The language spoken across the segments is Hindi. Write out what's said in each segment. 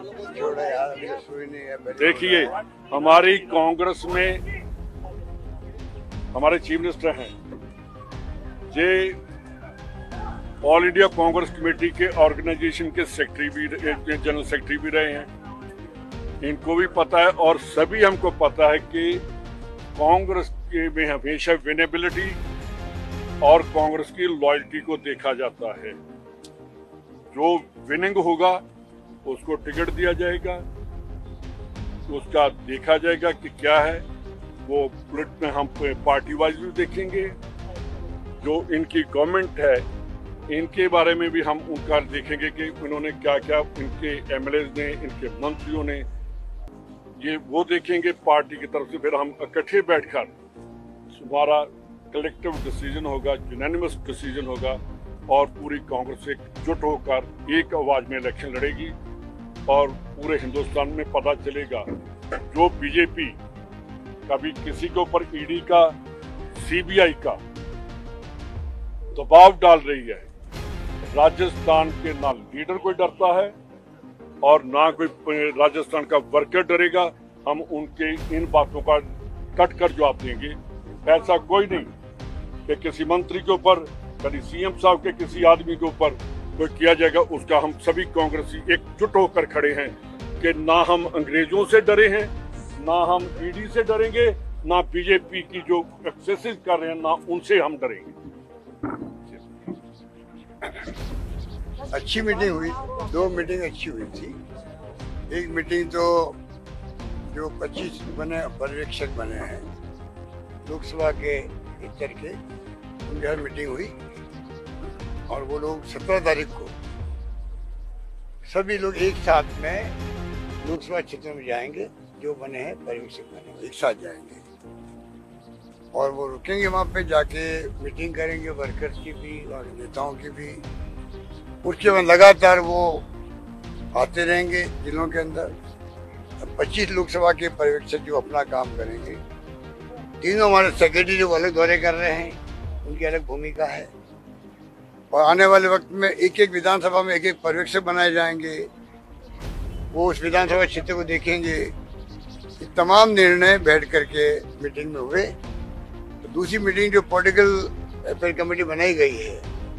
देखिए, हमारी कांग्रेस में हमारे चीफ मिनिस्टर हैं, ये ऑल इंडिया कांग्रेस कमेटी के ऑर्गेनाइजेशन के सेक्रेटरी भी, जनरल सेक्रेटरी भी रहे हैं। इनको भी पता है और सभी हमको पता है कि कांग्रेस के में हमेशा विनेबिलिटी और कांग्रेस की लॉयल्टी को देखा जाता है। जो विनिंग होगा उसको टिकट दिया जाएगा, उसका देखा जाएगा कि क्या है वो प्लेट में। हम पार्टी वाइज भी देखेंगे, जो इनकी गवर्नमेंट है इनके बारे में भी हम उनका देखेंगे कि उन्होंने क्या क्या, इनके एमएलएज ने, इनके मंत्रियों ने, ये वो देखेंगे पार्टी की तरफ से। फिर हम इकट्ठे बैठकर हमारा कलेक्टिव डिसीजन होगा, यूनानिमस डिसीजन होगा और पूरी कांग्रेस एकजुट होकर एक आवाज में इलेक्शन लड़ेगी और पूरे हिंदुस्तान में पता चलेगा। जो बीजेपी कभी किसी के ऊपर ईडी का, सीबीआई का दबाव डाल रही है, राजस्थान के ना लीडर कोई डरता है और ना कोई राजस्थान का वर्कर डरेगा। हम उनके इन बातों का कट कर जवाब देंगे। ऐसा कोई नहीं कि किसी मंत्री के ऊपर, कभी सीएम साहब के किसी आदमी के ऊपर कोई किया जाएगा। उसका हम सभी कांग्रेसी एकजुट होकर खड़े हैं कि ना हम अंग्रेजों से डरे हैं, ना हम ईडी से डरेंगे, ना बीजेपी की जो एक्सेसिस कर रहे हैं ना उनसे हम डरेंगे। अच्छी मीटिंग हुई, 2 मीटिंग अच्छी हुई थी। एक मीटिंग तो जो 25 बने पर्यवेक्षक बने हैं लोकसभा के इतर के, उनके यहाँ मीटिंग हुई और वो लोग 17 तारीख को सभी लोग एक साथ में लोकसभा क्षेत्र में जाएंगे। जो बने हैं पर्यवेक्षक बने एक साथ जाएंगे और वो रुकेंगे वहाँ पे, जाके मीटिंग करेंगे वर्कर्स की भी और नेताओं की भी। उसके बाद लगातार वो आते रहेंगे जिलों के अंदर। 25 लोकसभा के पर्यवेक्षक जो अपना काम करेंगे, तीनों हमारे सेक्रेटरी जो अलग दौरे कर रहे हैं, उनकी अलग भूमिका है। और आने वाले वक्त में एक एक विधानसभा में एक एक पर्यवेक्षक बनाए जाएंगे। वो उस विधानसभा क्षेत्र को देखेंगे। ये तमाम निर्णय बैठ करके मीटिंग में हुए। तो दूसरी मीटिंग जो पॉलिटिकल अफेयर कमेटी बनाई गई है,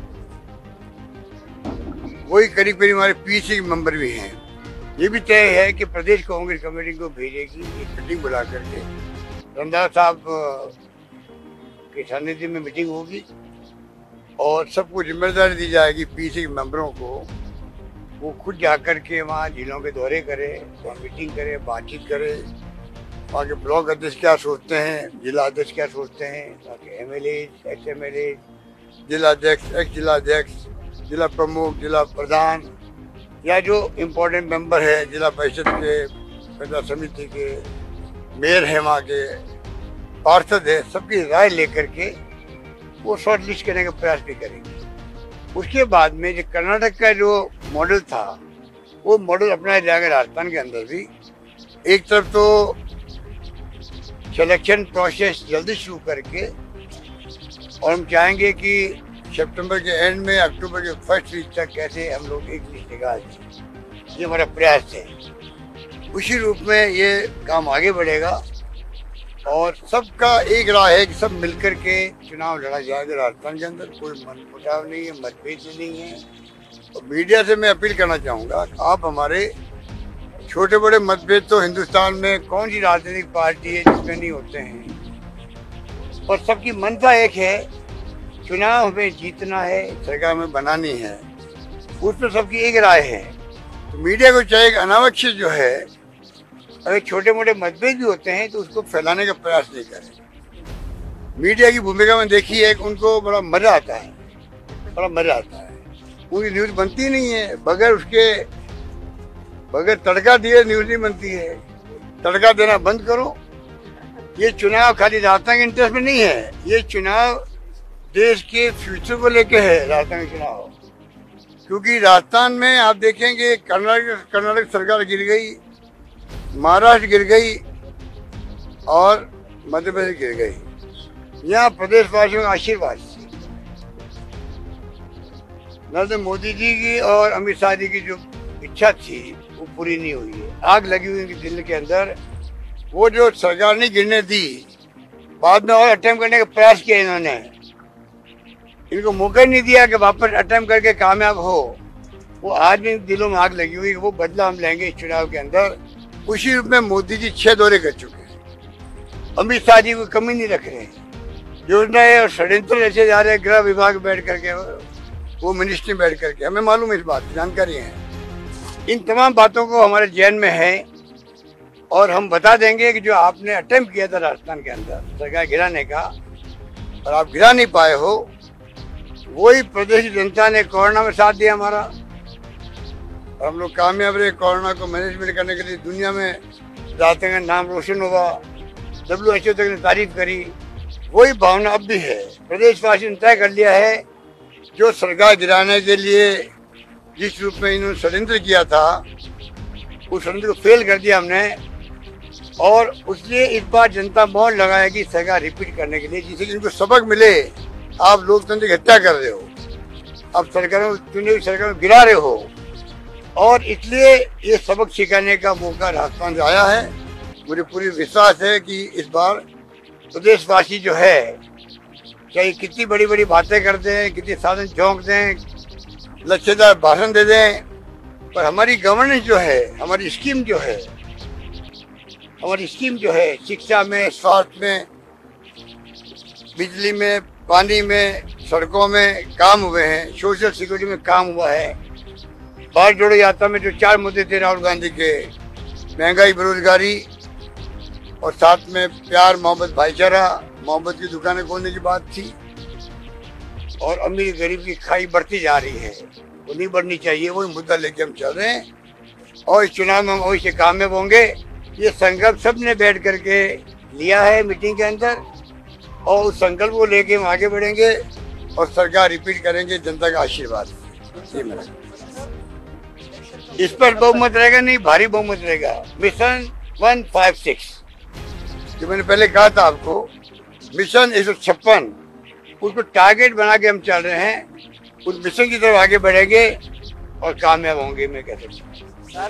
वही करीब करीब हमारे पीसी मेंबर भी हैं। ये भी तय है कि प्रदेश कांग्रेस कमेटी को भेजेगी, एक मीटिंग बुला करके रंधावा साहब के सानिध्य में मीटिंग होगी और सबको जिम्मेदारी दी जाएगी पीसी मेंबरों को। वो खुद जाकर के वहाँ जिलों के दौरे करें, वहाँ मीटिंग करें, बातचीत करें। वहाँ के ब्लॉक अध्यक्ष क्या सोचते हैं, जिला अध्यक्ष क्या सोचते हैं, वहाँ के एमएलए, एक्स एमएलए, जिला अध्यक्ष, एक्स जिला अध्यक्ष, जिला प्रमुख, जिला प्रधान या जो इम्पोर्टेंट मेंबर है जिला परिषद के, प्रजा समिति के, मेयर है, वहाँ के पार्षद है, सबकी राय लेकर के वो शॉर्ट लिस्ट करने का प्रयास भी करेंगे। उसके बाद में जो कर्नाटक का जो मॉडल था, वो मॉडल अपनाया जाएगा राजस्थान के अंदर भी। एक तरफ तो सिलेक्शन प्रोसेस जल्दी शुरू करके, और हम चाहेंगे कि सितंबर के एंड में, अक्टूबर के फर्स्ट वीक तक कैसे हम लोग एक लिस्ट निकाल दें, ये हमारा प्रयास है। उसी रूप में ये काम आगे बढ़ेगा और सबका एक राय है कि सब मिलकर के चुनाव लड़ा जाएगा राजस्थान के अंदर। कोई मनमुटाव नहीं है, मतभेद नहीं है। और मीडिया से मैं अपील करना चाहूँगा, आप हमारे छोटे बड़े मतभेद तो हिंदुस्तान में कौन सी राजनीतिक पार्टी है जिसमें नहीं होते हैं, और सबकी मनता एक है, चुनाव हमें जीतना है, सरकार में बनानी है। उसमें सबकी एक राय है। तो मीडिया को चाहिए अनावश्यक जो है, अगर छोटे मोटे मतभेद भी होते हैं तो उसको फैलाने का प्रयास नहीं करें। मीडिया की भूमिका में देखिए, उनको बड़ा मजा आता है, बड़ा मजा आता है। उनकी न्यूज़ बनती नहीं है, बगैर तड़का दिए न्यूज़ नहीं बनती है। तड़का देना बंद करो। ये चुनाव खाली राजस्थान के इंटरेस्ट में नहीं है, ये चुनाव देश के फ्यूचर को लेके है। राजस्थान का चुनाव, क्योंकि राजस्थान में आप देखेंगे कर्नाटक सरकार गिर गई, महाराष्ट्र गिर गई और मध्य प्रदेश गिर गई। यहाँ प्रदेशवासियों का आशीर्वाद से नरेंद्र मोदी जी की और अमित शाह जी की जो इच्छा थी वो पूरी नहीं हुई है। आग लगी हुई उनके दिल के अंदर। वो जो सरकार नहीं गिरने दी, बाद में और अटेम्प्ट करने का प्रयास किया इन्होंने, इनको मौका नहीं दिया कि वापस अटेम्प्ट करके कामयाब हो। वो आज भी दिलों में आग लगी हुई है। वो बदला हम लेंगे इस चुनाव के अंदर। उसी रूप में मोदी जी 6 दौरे कर चुके हैं। अमित शाह जी को कमी नहीं रख रहे हैं। योजनाएं और षड्यंत्र ऐसे जा रहे हैं, गृह विभाग बैठ करके, वो मिनिस्ट्री बैठ करके। हमें मालूम है, इस बात जानकारी है। इन तमाम बातों को हमारे जहन में है और हम बता देंगे कि जो आपने अटेम्प्ट किया था राजस्थान के अंदर सरकार गिराने का और आप गिरा नहीं पाए हो, वही प्रदेश की जनता ने कोरोना में साथ दिया हमारा। और हम लोग कामयाब रहे कोरोना को मैनेजमेंट करने के लिए। दुनिया में जाते हैं, नाम रोशन हुआ, WHO तक ने तारीफ करी। वही भावना अब भी है। प्रदेशवासी ने तय कर लिया है, जो सरकार गिराने के लिए जिस रूप में इन्होंने षड्यंत्र किया था, उस षड्यंत्र को फेल कर दिया हमने। और इसलिए इस बार जनता मोहर लगाएगी सरकार रिपीट करने के लिए, जिससे कि इनको सबक मिले। आप लोकतंत्र की हत्या कर रहे हो, अब सरकारों चुनी हुई सरकार में गिरा रहे हो, और इसलिए ये सबक सिखाने का मौका राजस्थान से आया है। मुझे पूरी विश्वास है कि इस बार प्रदेशवासी जो है, चाहे कितनी बड़ी बड़ी बातें करते हैं, कितने साधन झोंक दें, लच्छेदार भाषण दे दें, पर हमारी गवर्नेंस जो है, हमारी स्कीम जो है शिक्षा में, स्वास्थ्य में, बिजली में, पानी में, सड़कों में काम हुए हैं, सोशल सिक्योरिटी में काम हुआ है। भारत जोड़ो यात्रा में जो 4 मुद्दे थे राहुल गांधी के, महंगाई, बेरोजगारी और साथ में प्यार, मोहब्बत, भाईचारा, मोहब्बत की दुकानें खोलने की बात थी। और अमीर गरीब की खाई बढ़ती जा रही है, वो नहीं बढ़नी चाहिए। वही मुद्दा लेके हम चल रहे हैं और इस चुनाव में हम वही से कामयाब होंगे। ये संकल्प सबने बैठ करके लिया है मीटिंग के अंदर, और उस संकल्प को लेके हम आगे बढ़ेंगे और सरकार रिपीट करेंगे, जनता का आशीर्वाद। इस पर बहुमत रहेगा नहीं, भारी बहुमत रहेगा। मिशन 156 जो मैंने पहले कहा था आपको, मिशन 156, उसको टारगेट बना के हम चल रहे हैं। उस मिशन की तरफ आगे बढ़ेंगे और कामयाब होंगे, मैं कह सकता हूँ।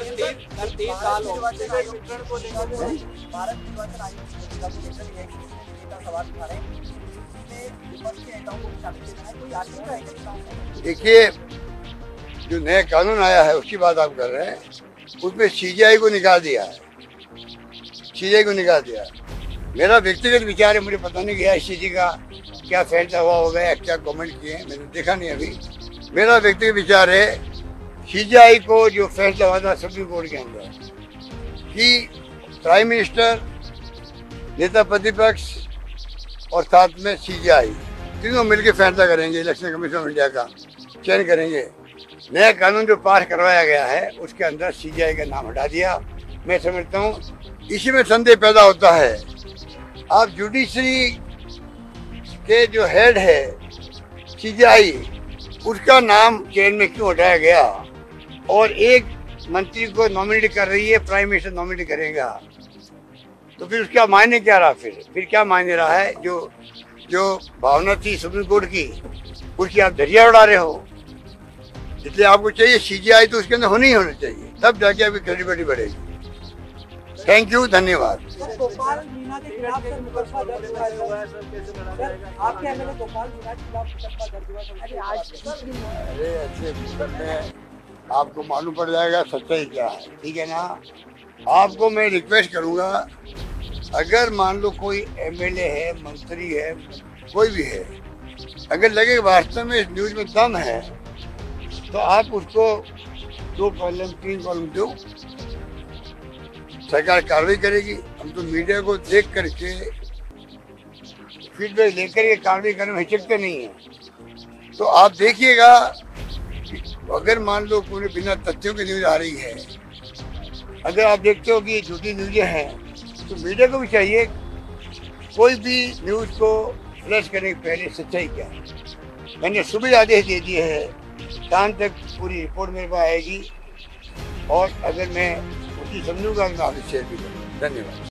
देखिए, जो नया कानून आया है उसकी बात आप कर रहे हैं, उसमें CGI को निकाल दिया है। CGI को निकाल दिया। मेरा व्यक्तिगत विचार है, मुझे पता नहीं गया ICC का क्या फैसला हुआ होगा या क्या कमेंट किए हैं, मैंने देखा नहीं अभी। मेरा व्यक्तिगत विचार है, CGI को जो फैसला हुआ था सुप्रीम कोर्ट के अंदर कि प्राइम मिनिस्टर, नेता प्रतिपक्ष और साथ में CGI तीनों मिलकर फैसला करेंगे, इलेक्शन कमीशन ऑफ इंडिया का चयन करेंगे। नया कानून जो पास करवाया गया है उसके अंदर CGI का नाम हटा दिया। मैं समझता हूँ इसी में संदेह पैदा होता है। आप जुडिशरी के जो हेड है CGI, उसका नाम चयन में क्यों हटाया गया, और एक मंत्री को नॉमिनेट कर रही है, प्राइम मिनिस्टर नॉमिनेट करेगा, तो फिर उसका मायने क्या रहा? फिर क्या मायने रहा है? जो भावना थी सुप्रीम कोर्ट की, उसकी आप धज्जियां उड़ा रहे हो। इसलिए आपको चाहिए CGI तो उसके अंदर होनी ही होनी चाहिए, तब जाके आपकी क्रेडिबिलिटी बढ़ेगी। थैंक यू, धन्यवाद। अरे ऐसे में आपको मालूम पड़ जाएगा सच्चाई क्या है, ठीक है ना। आपको मैं रिक्वेस्ट करूंगा, अगर मान लो कोई MLA है, मंत्री है, कोई भी है, अगर लगे वास्तव में इस न्यूज में दम है, तो आप उसको 2 कॉलम 3 कॉलम दो, सरकार कार्रवाई करेगी। हम तो मीडिया को देख करके फीडबैक लेकर के कार्रवाई करने में हिचकते नहीं है। तो आप देखिएगा, अगर मान लो कोई बिना तथ्यों की न्यूज आ रही है, अगर आप देखते हो कि ये झूठी न्यूजें हैं, तो मीडिया को भी चाहिए कोई भी न्यूज को फ्लैश करने के पहले सच्चाई क्या है। मैंने सुबह आदेश दे दिए है, शाम तक पूरी रिपोर्ट मेरे पास आएगी, और अगर मैं उसी समझूंगा तो मैं आपसे शेयर भी करूँगा। धन्यवाद।